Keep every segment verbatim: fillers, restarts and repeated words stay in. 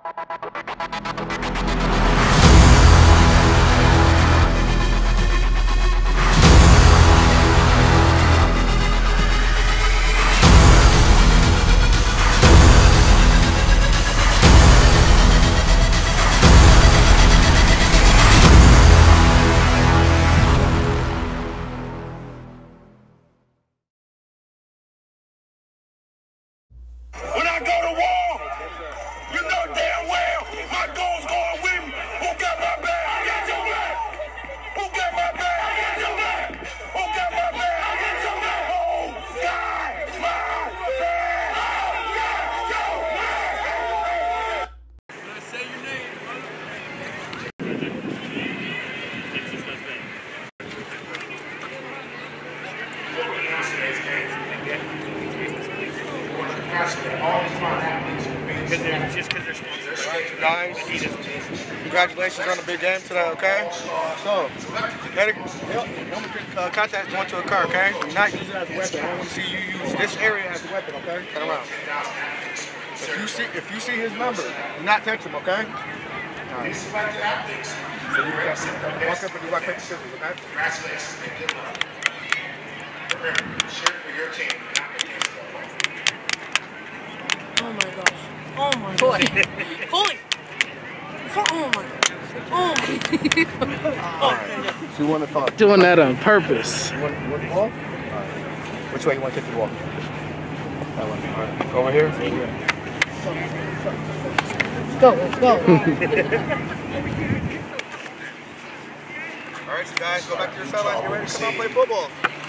When I go to war, you know damn well my goal's going with me. Who got my back? I got your back. Who got my back? I got your back. Who got my back? I got your back. Oh, God, my back. Oh, got your back. Can I say your name, brother? It's just that thing. Because they're, just because they're sponsors. All right, guys, congratulations on the big game today, okay? So, uh, contact going to a car, okay? Do not use it as a weapon. I don't want to see you use this area as a weapon, okay? Turn around. If you see, if you see his number, do not text him, okay? All right. So you walk up and you walk paper scissors, okay? Congratulations and good luck. Remember, cheer for your team, not against the Oh my gosh. Oh my god. Holy. Oh my god. Oh my All right. So you want to talk? Doing that on purpose. You want, you want the ball? All right. Which way you want to take the ball? That one. All right. Go over here. Go, let's go. All right, so guys, go back to your sidelines. Get ready to come out and play football.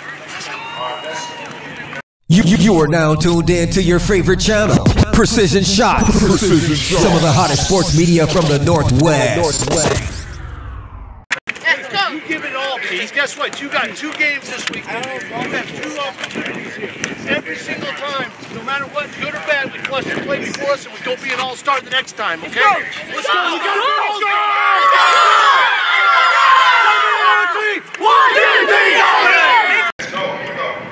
You, you, you are now tuned in to your favorite channel, Precision Shot. Precision Shot. Some of the hottest sports media from the Northwest. Northwest. Let's go. You give it all, please. Guess what? You got two games this week. You have two opportunities here. Every single time, no matter what, good or bad, we flush and play before us, and we go be an all-star the next time, okay? Let's go! Let's go! You gotta be all-star! One, two, three, go! Let's go, here we go.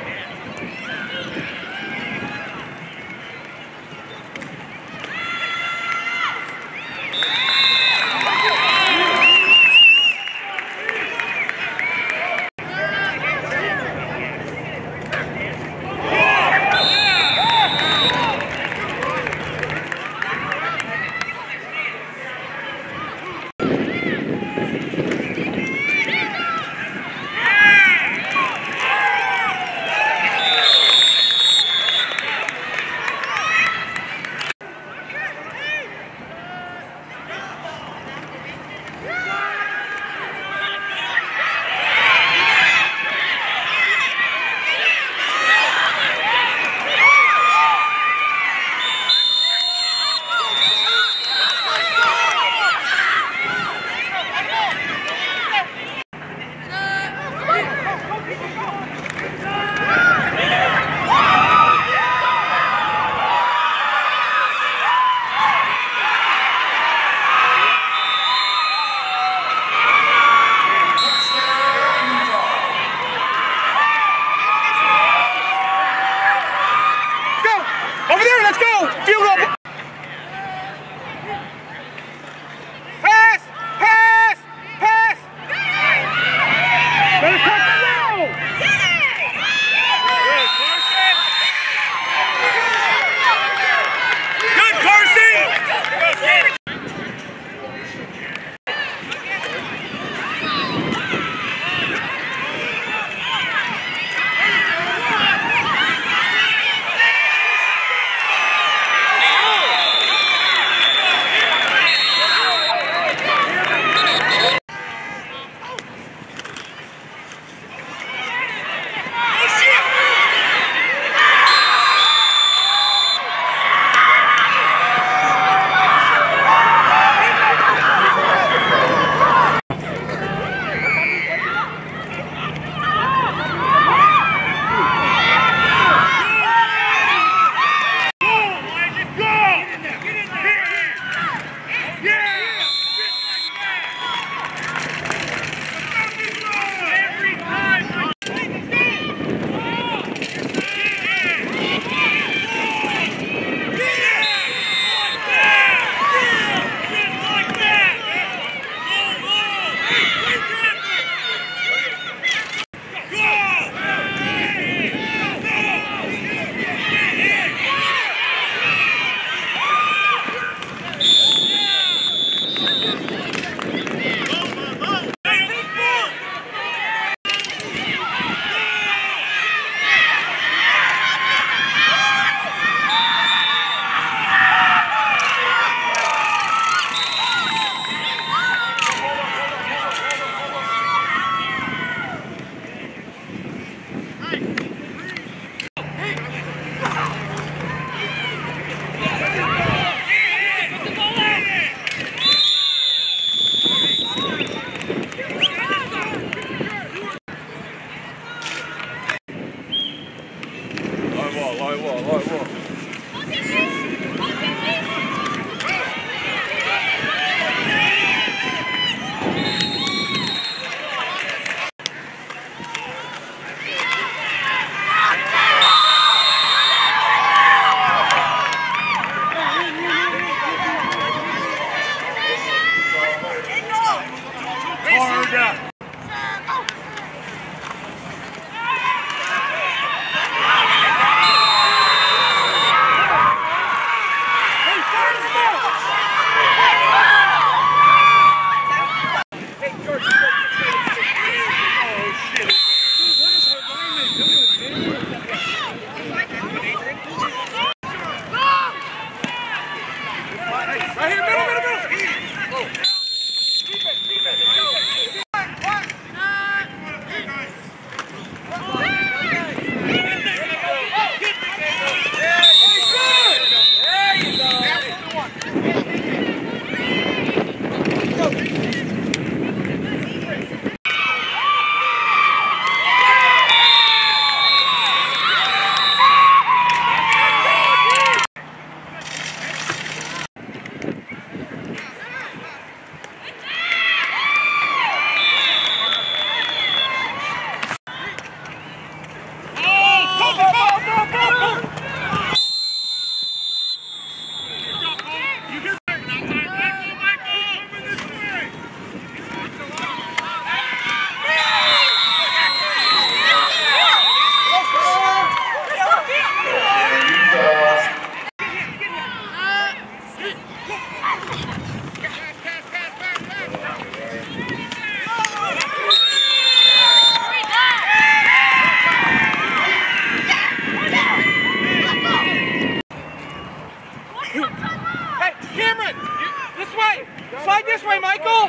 Hey, Cameron! You, this way! Slide this way, Michael!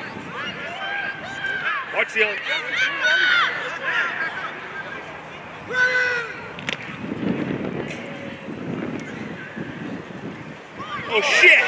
Watch the other. Oh shit!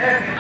F B